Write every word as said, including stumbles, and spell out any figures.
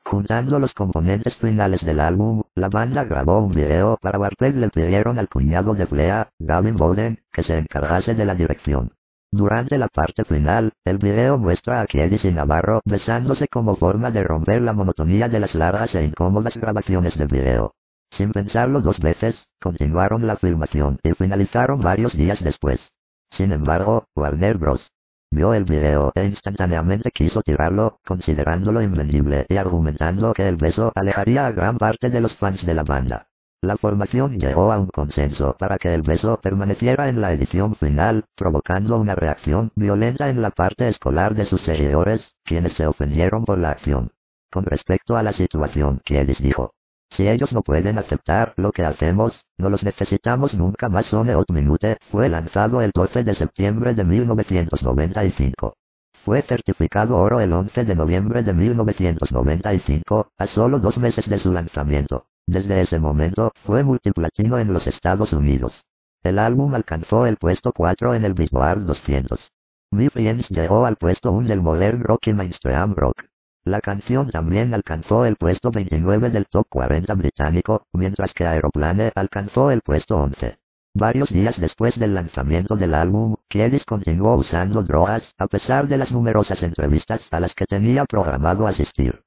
Juntando los componentes finales del álbum, la banda grabó un video. Para Warpath le pidieron al cuñado de Flea, Gavin Bowden, que se encargase de la dirección. Durante la parte final, el video muestra a Kiedis y Navarro besándose como forma de romper la monotonía de las largas e incómodas grabaciones del video. Sin pensarlo dos veces, continuaron la filmación y finalizaron varios días después. Sin embargo, Warner Bros. Vio el video e instantáneamente quiso tirarlo, considerándolo invendible y argumentando que el beso alejaría a gran parte de los fans de la banda. La formación llegó a un consenso para que el beso permaneciera en la edición final, provocando una reacción violenta en la parte escolar de sus seguidores, quienes se ofendieron por la acción. Con respecto a la situación, Kiedis dijo: "Si ellos no pueden aceptar lo que hacemos, no los necesitamos nunca más". One Hot Minute fue lanzado el doce de septiembre de mil novecientos noventa y cinco. Fue certificado oro el once de noviembre de mil novecientos noventa y cinco, a solo dos meses de su lanzamiento. Desde ese momento, fue multiplatino en los Estados Unidos. El álbum alcanzó el puesto cuatro en el Billboard doscientos. My Friends llegó al puesto uno del Modern Rock y Mainstream Rock. La canción también alcanzó el puesto veintinueve del Top cuarenta británico, mientras que Aeroplane alcanzó el puesto once. Varios días después del lanzamiento del álbum, Kiedis continuó usando drogas, a pesar de las numerosas entrevistas a las que tenía programado asistir.